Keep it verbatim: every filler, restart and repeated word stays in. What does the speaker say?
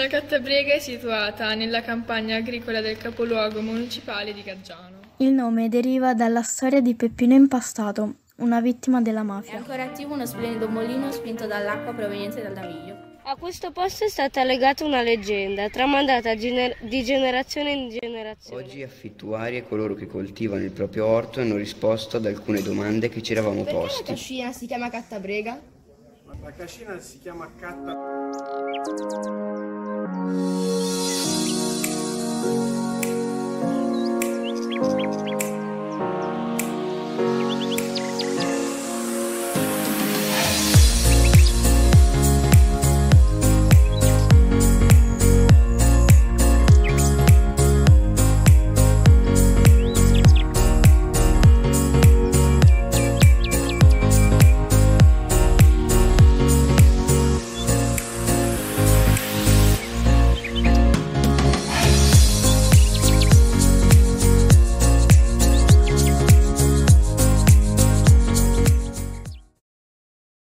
La Cattabrega è situata nella campagna agricola del capoluogo municipale di Gaggiano. Il nome deriva dalla storia di Peppino Impastato, una vittima della È mafia. ancora attivo uno splendido mulino spinto dall'acqua proveniente dal naviglio. A questo posto è stata legata una leggenda, tramandata gener- di generazione in generazione. Oggi affittuari e coloro che coltivano il proprio orto hanno risposto ad alcune domande che ci eravamo Perché posti. la cascina si chiama Cattabrega? La cascina si chiama Cattabrega.